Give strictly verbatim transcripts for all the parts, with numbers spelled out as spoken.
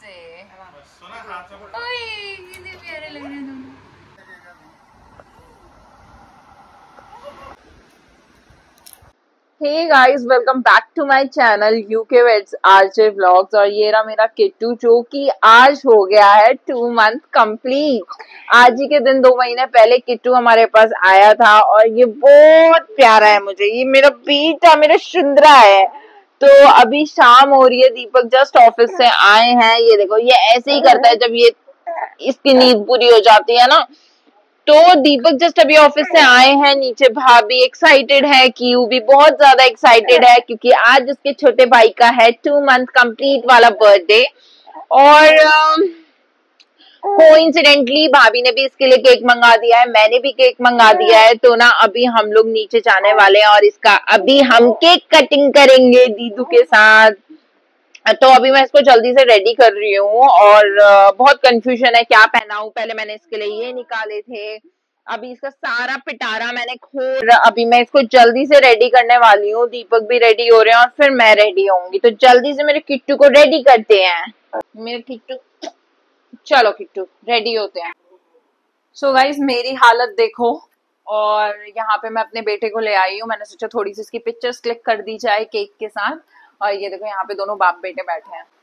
से। ओए कितने प्यारे लग रहे हैं दोनों। Hey guys, welcome back to my channel UK vets RJ vlogs. और ये रहा मेरा किट्टू जो कि आज हो गया है टू मंथ कंप्लीट। आज ही के दिन दो महीने पहले किट्टू हमारे पास आया था और ये बहुत प्यारा है मुझे। ये मेरा बेटा, मेरा सुंदरा है। तो अभी शाम हो रही है, दीपक जस्ट ऑफिस से आए हैं। ये देखो, ये ऐसे ही करता है जब ये इसकी नींद पूरी हो जाती है ना। तो दीपक जस्ट अभी ऑफिस से आए हैं नीचे। भाभी एक्साइटेड है, क्यू भी बहुत ज्यादा एक्साइटेड है क्योंकि आज उसके छोटे भाई का है टू मंथ कंप्लीट वाला बर्थडे। और कोइंसिडेंटली भाभी ने भी इसके लिए केक मंगा दिया है, मैंने भी केक मंगा दिया है। तो ना अभी हम लोग नीचे जाने वाले हैं और इसका अभी हम केक कटिंग करेंगे दीदू के साथ। तो अभी मैं इसको जल्दी से रेडी कर रही हूँ और बहुत कंफ्यूजन है क्या पहनाऊं। पहले मैंने इसके लिए ये निकाले थे, अभी इसका सारा पिटारा मैंने खोल। अभी मैं इसको जल्दी से रेडी करने वाली हूँ। दीपक भी रेडी हो रहे हैं और फिर मैं रेडी होंगी। तो जल्दी से मेरे किट्टू को रेडी करते हैं। मेरे किट्टू, चलो किट्टू रेडी होते हैं। सो गाइस, मेरी हालत देखो। और यहाँ पे मैं अपने बेटे को ले आई हूँ। मैंने सोचा थोड़ी सी इसकी पिक्चर्स क्लिक कर दी जाए केक के साथ। और ये देखो, यहाँ पे दोनों बाप बेटे बैठे हैं।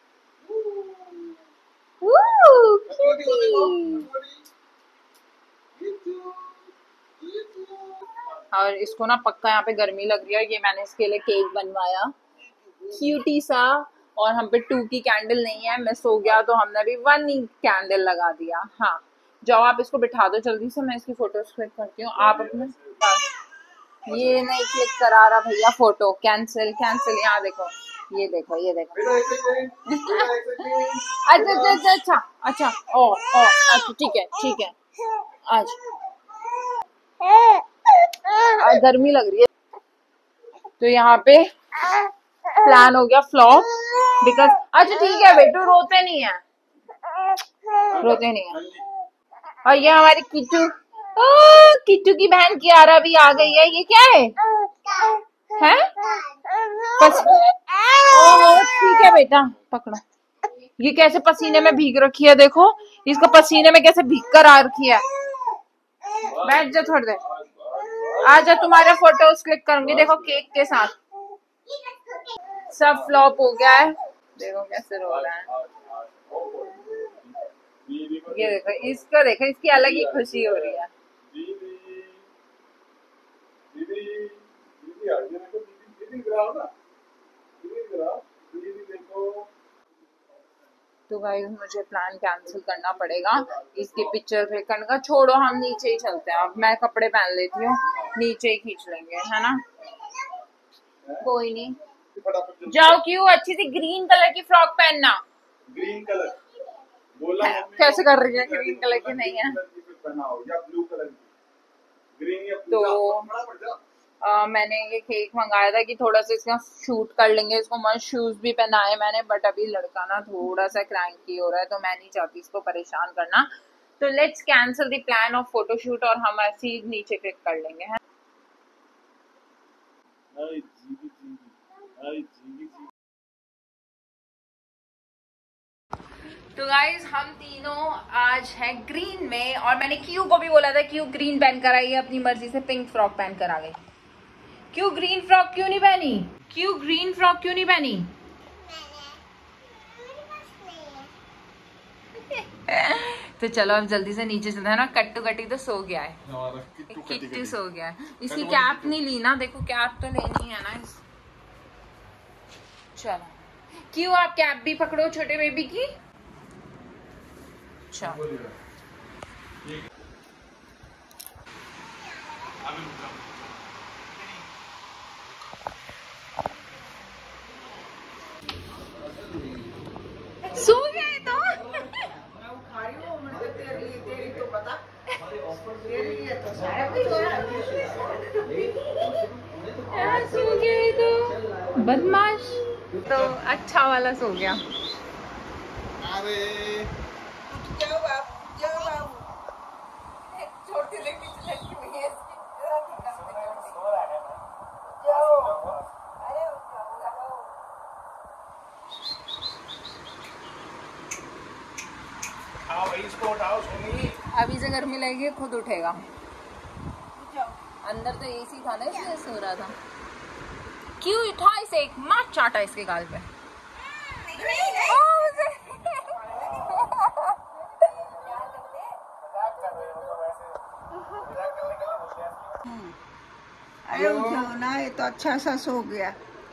और इसको ना पक्का यहाँ पे गर्मी लग रही है। ये मैंने इसके लिए केक बनवाया क्यूटी सा। और हम पे टू की कैंडल नहीं है, मिस हो गया, तो हमने भी वन ही कैंडल लगा दिया। हाँ जाओ, आप इसको बिठा दो जल्दी से, मैं इसकी फोटोज क्लिक करती हूँ। आप अपने ये नहीं क्लिक करा रहा भैया, फोटो कैंसिल कैंसिल। यहाँ देखो, ये देखो, ये देखो। अच्छा अच्छा अच्छा अच्छा ओ ओ अच्छा, ठीक है ठीक है। आज गर्मी लग रही है तो यहाँ पे प्लान हो गया फ्लॉप बिकॉज। अच्छा ठीक है बेटू, रोते नहीं है, रोते नहीं है। और ये हमारी किट्टू, किट्टू की बहन कियारा भी आ गई है। ये क्या है हैं? ठीक है बेटा, पकड़ो। ये कैसे पसीने में भीग रखी है, देखो इसको पसीने में कैसे भीग कर आ रखी है। बैठ जा थोड़ी देर, आ जा, तुम्हारे फोटोज क्लिक करूंगी। देखो केक के साथ सब फ्लॉप हो गया है। देखो कैसे रो रहा है। ये देखो, इसको देखो, इसकी अलग ही खुशी हो रही है। तो गाइस, मुझे प्लान कैंसिल करना पड़ेगा इसकी पिक्चर क्लिक करने का। छोड़ो, हम नीचे ही चलते हैं। अब मैं कपड़े पहन लेती हूँ, नीचे ही खींच लेंगे, है ना। कोई नहीं, जाओ। क्यों, अच्छी सी ग्रीन कलर की फ्रॉक पहनना। ग्रीन कलर बोला कैसे कर रही है, ग्रीन कलर की नहीं है तो। आ, मैंने ये केक मंगाया था कि थोड़ा सा इसका शूट कर लेंगे। इसको मस्त शूज भी पहनाए मैंने, बट अभी लड़का ना थोड़ा सा क्रैंकी हो रहा है तो मैं नहीं चाहती इसको परेशान करना। तो let's cancel the plan of photoshoot और हम ऐसे ही नीचे क्लिक कर लेंगे, है। तो गाइज, हम तीनों आज हैं ग्रीन में और मैंने क्यू को भी बोला था क्यू ग्रीन पहन कर आई है, अपनी मर्जी से पिंक फ्रॉक पहन कर आ गई। क्यों ग्रीन फ्रॉक क्यों नहीं पहनी? क्यों ग्रीन फ्रॉक क्यों नहीं पहनी? तो चलो अब जल्दी से नीचे चलते हैं ना। कट्टू कट्टी तो सो गया है, किट्टू सो गया है। इसकी कैप नहीं ली ना, देखो कैप तो लेनी है ना। चलो क्यों, आप कैप भी पकड़ो छोटे बेबी की। चलो सो गए तो सो गए तो बदमाश। तो अच्छा वाला सो गया। अरे इसको उठाओ सोनी। अभी से गर्मी लगेगी खुद उठेगा। अंदर तो एसी था ना इसलिए सो रहा था। क्यों उठा इसे, एक मार चाटा इसके गाल पे। अरे उठो ना, ये तो अच्छा सा सो गया।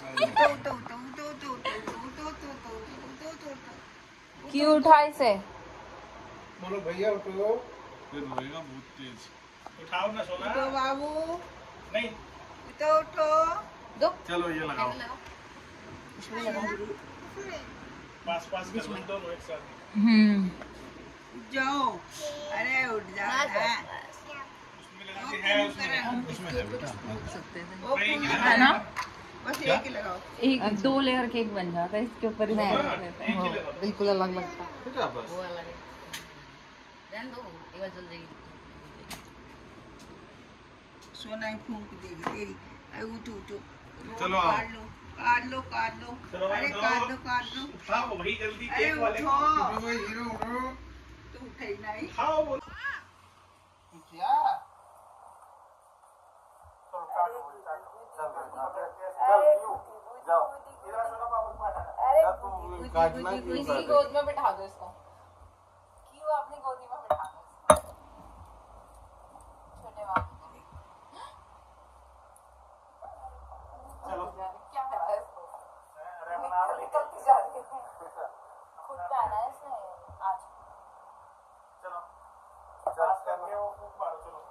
क्यों उठा इसे? बोलो भैया उठो। ये रोएगा बहुत तेज। उठाओ ना सोना। उठो बाबू। नहीं तो उठो। दो। चलो ये लगाओ। पास पास कर लो दोनों एक साथ। हम्म जाओ। अरे उठ जा। है उसमें उसमें है बेटा। है ना? बस एक ही लगाओ। एक दो लेयर केक बन जाता है इसके ऊपर ही। बिल्कुल अलग लगता है। बेटा बस वो अलग है। रहने दो, एक बार जल जाएगी। सोना ही फूंक देगी तेरी। अरे उठो उठो। चलो आओ। काट लो काट लो काट लो। चलो अरे दो। काट लो काट लो। उठाओ भाई जल्दी अरे केक वाले। उठो। उठो भाई हीरो उठो। तू उठे ही नहीं। खाओ बोल। क्या? चलो काटो काटो। चल जाओ। इधर सोना पापा बैठा। अरे काटना इसकी गोद में बिठा दो इसको। क्यों अपनी गोदी में बिठा दो इसको। छोटे बाबू को। चलो। क्या करा है इसको? अरे अपना निकलती जा रही है। खुद पहना है इसने आज। चलो। चल करके वो फूंक मारो चलो।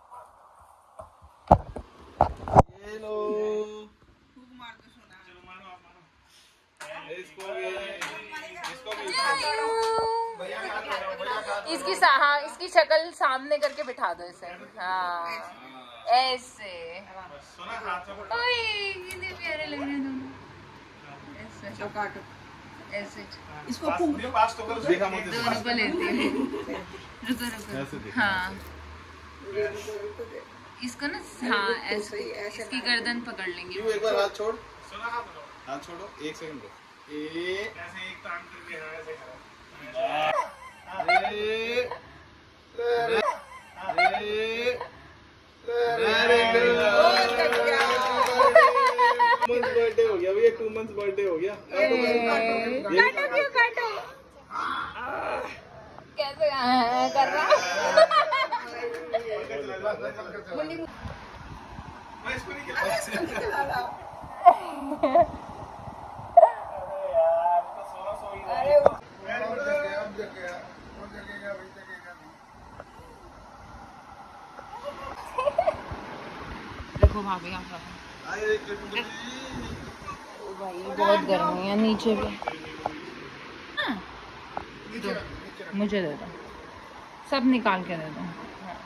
ये लो। फूंक मार दो सोना। चलो मारो आप मारो। इसको भी इसको भी भैया इसकी सा- हाँ इसकी शक्ल सामने करके बिठा दो इसे। हाँ ऐसे। सुना हाथ से पकड़ो। ओए कितने प्यारे लग रहे हैं दोनों। ऐसे चलो काटो। ऐसे इसको पास फूंक दे, पास तो करो देखा मुझे दोनों को लेती है। रुको ऐसे रुको। देखो। हाँ दो। इसको ना हाँ ऐसे ऐसे इसकी गर्दन पकड़ लेंगे। एक बार हाथ छोड़। सुना हाथ लगाओ। हाथ छोड़ो एक सेकंड रुको। ए ऐसे एक टांग करके हाँ ऐसे करो। A very good. Month birthday हो गया भैया। टू मंथ्स बर्थडे हो गया। काटो क्यों काटो? कैसे हाँ, कर रहा? मैं इसको नहीं खिला। अरे देखो भाभी आप भाई बहुत गर्मी है नीचे भी। हाँ। दो, मुझे दे दो, सब निकाल के दे दो।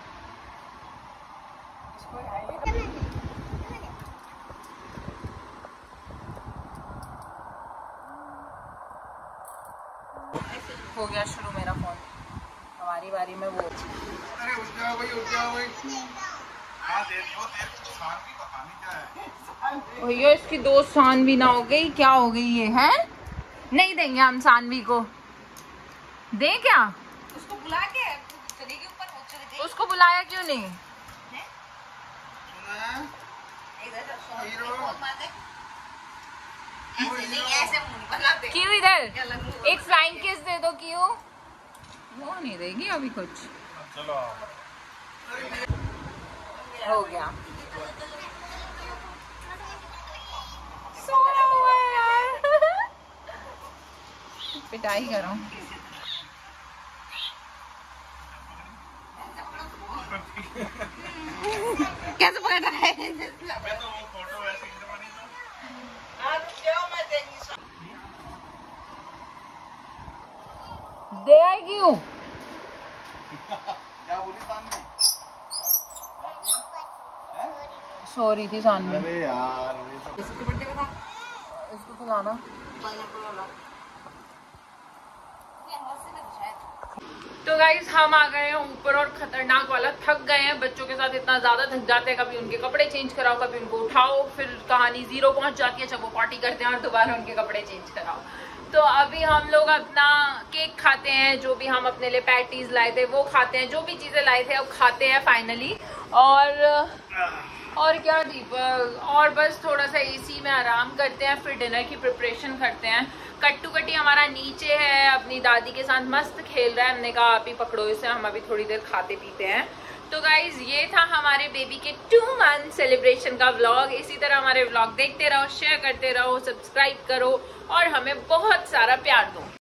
हो गया शुरू मेरा फोन। हमारी बारी में वो। अरे उठ जाओ भाई उठ जाओ भाई। हाँ दे दियो तेरे को शान भी पता नहीं क्या है। भैया इसकी दो सानवी ना हो गई, क्या हो गई ये है? नहीं देंगे हम सानवी को। दे क्या? उसको बुला के चले के ऊपर वो चले गई। उसको बुलाया क्यों नहीं? सुना इधर हीरो। ऐसे नहीं ऐसे मुंह बना दे। क्यों इधर एक फ्लाइंग किस दे दो। क्यों वो नहीं देगी अभी कुछ। चलो हो गया। सोया हुआ है यार। पिटाई करो। कैसे पकड़ रहा है? मैं तो वो फोटो ऐसे ही बनी तो। आप जाओ मैं देंगी। दे आई क्यों? क्या बोली सामने? सो रही थी सामने। अरे यार ये सब इसको बर्थडे बता। इसको खिलाना। पाइनएप्पल वाला। तो गाइस हम आ गए हैं ऊपर और खतरनाक वाला थक गए हैं। बच्चों के साथ इतना ज्यादा थक जाते हैं, कभी उनके कपड़े चेंज कराओ, कभी उनको उठाओ, फिर कहानी जीरो पहुंच जाती है जब वो पार्टी करते हैं और दोबारा उनके कपड़े चेंज कराओ। तो अभी हम लोग अपना केक खाते हैं, जो भी हम अपने लिए पैटीज लाए थे वो खाते हैं, जो भी चीजें लाए थे अब खाते हैं फाइनली। और और क्या दीपक, और बस थोड़ा सा एसी में आराम करते हैं, फिर डिनर की प्रिपरेशन करते हैं। कट्टू कट्टी हमारा नीचे है, अपनी दादी के साथ मस्त खेल रहा है। हमने कहा आप ही पकड़ो इसे, हम अभी थोड़ी देर खाते पीते हैं। तो गाइज ये था हमारे बेबी के टू मंथ सेलिब्रेशन का व्लॉग। इसी तरह हमारे व्लॉग देखते रहो, शेयर करते रहो, सब्सक्राइब करो और हमें बहुत सारा प्यार दो।